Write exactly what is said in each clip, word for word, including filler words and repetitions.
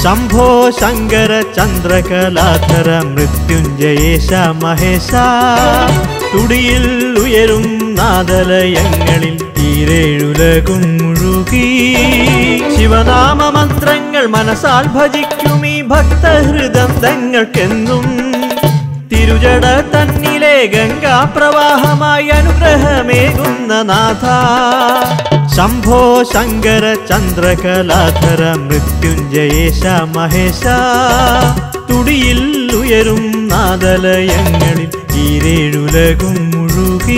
शंभो शंकर चंद्रकलाधर मृत्युंजयेश महेश തുടിയിൽ ഉയരും നാദലയങ്ങളിൽ ഈരേഴുലകും മുഴുകി ശിവനാമ മന്ത്രങ്ങൾ മനസാൽ ഭജിക്കും ഈ ഭക്തഹൃദന്തങ്ങൾക്കെന്നും തിരുജട തന്നിലെ ഗംഗാപ്രവാഹമായി അനുഗ്രഹമേകുന്ന നാഥ ശംഭോ ശങ്കര ചന്ദ്രകലാധര മൃത്യുഞ്ജയേശ മഹേശ തുടിയിൽ ഉയരും നാദലയങ്ങളിൽ ഈരേഴുലകും മുഴുകി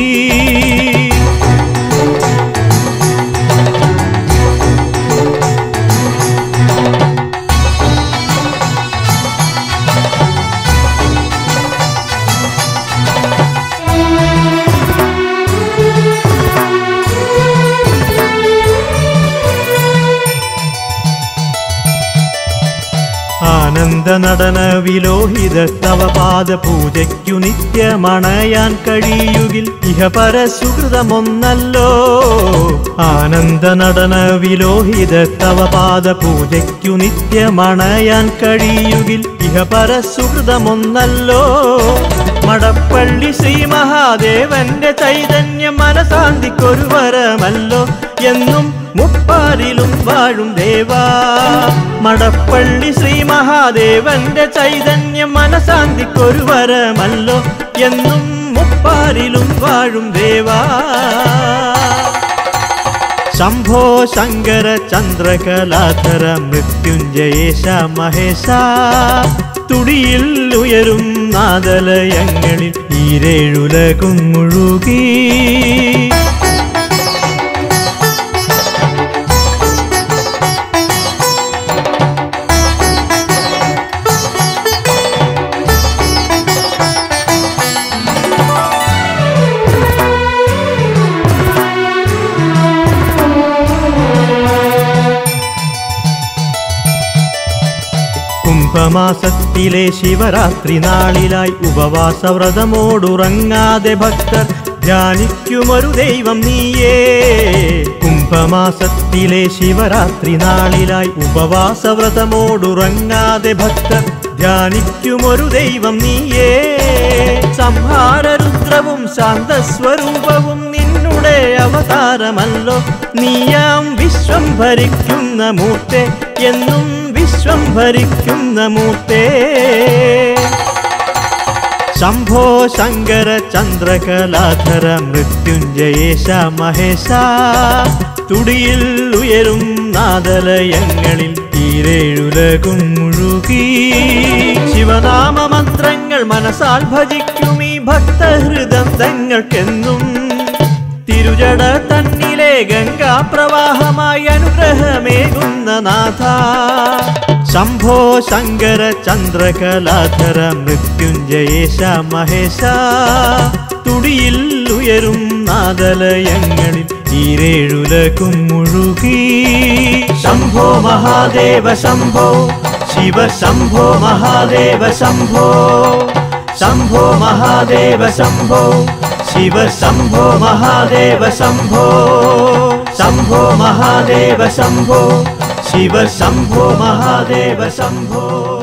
ആനന്ദ നടന വിലോഹിത തവ പാദ പൂജയ്ക്കു നിത്യമണയാൻ കഴിയുകിൽ ഇഹപര സുഹൃതമൊന്നല്ലോ ആനന്ദ നടന വിലോഹിത തവ പാദ പൂജയ്ക്കു നിത്യമണയാൻ കഴിയുകിൽ ഇഹപര സുഹൃതമൊന്നല്ലോ മടപ്പള്ളി ശ്രീ മഹാദേവന്റെ ചൈതന്യം മനസാന്തിക്കൊരു വരമല്ലോ എന്നും മുപ്പാരിലും വാഴും ദേവാ മടപ്പള്ളി ശ്രീ മഹാദേവന്റെ ചൈതന്യം മനസാന്തിക്കൊരു വരമല്ലോ എന്നും മുപ്പാരിലും വാഴും ദേവാ ശംഭോ ശങ്കര ചന്ദ്രകലാധര മൃത്യുഞ്ജയേശ മഹേശ തുടിയിൽ ഉയരും നാദലയങ്ങളിൽ ഈരേഴുലകും മുഴുകി കുംഭമാസത്തിലെ ശിവരാത്രി നാളിലായി ഉപവാസവ്രതമോടുറങ്ങാതെ ഭക്തർ ധ്യാനിക്കുമൊരു ദൈവം നീയേ കുംഭമാസത്തിലെ ശിവരാത്രി നാളിലായി ഉപവാസവ്രതമോടുറങ്ങാതെ ഭക്തർ ധ്യാനിക്കുമൊരു ദൈവം നീയേ സംഹാരരുദ്രവും ശാന്തസ്വരൂപവും നിന്നുടെ അവതാരമല്ലോ നീയാം വിശ്വം ഭരിക്കുന്ന മൂർത്തേ എന്നും വിശ്വം ഭരിക്കുന്ന മൂർത്തേ ശംഭോ ശങ്കര ചന്ദ്രകലാധര മൃത്യുഞ്ജയേശ മഹേശ തുടിയിൽ ഉയരും നാദലയങ്ങളിൽ ഈരേഴുലകും മുഴുകി ശിവനാമ മന്ത്രങ്ങൾ മനസാൽ ഭജിക്കും ഈ ഭക്തഹൃദന്തങ്ങൾക്കെന്നും തിരുജട തന്നിലെ ഗംഗാപ്രവാഹമായി അനുഗ്രഹമേകുന്ന നാഥ ശംഭോ ശങ്കര ചന്ദ്രകലാധര മൃത്യുഞ്ജയേശ മഹേശ തുടിയിൽ ഉയരും നാദലയങ്ങളിൽ ഈരേഴുലകും മുഴുകി ശംഭോ മഹാദേവ ശംഭോ ശിവ ശംഭോ മഹാദേവ ശംഭോ ശംഭോ മഹാദേവ ശംഭോ शिव शंभो महादेव शंभो शंभो महादेव शंभो शिव शंभो महादेव शंभो।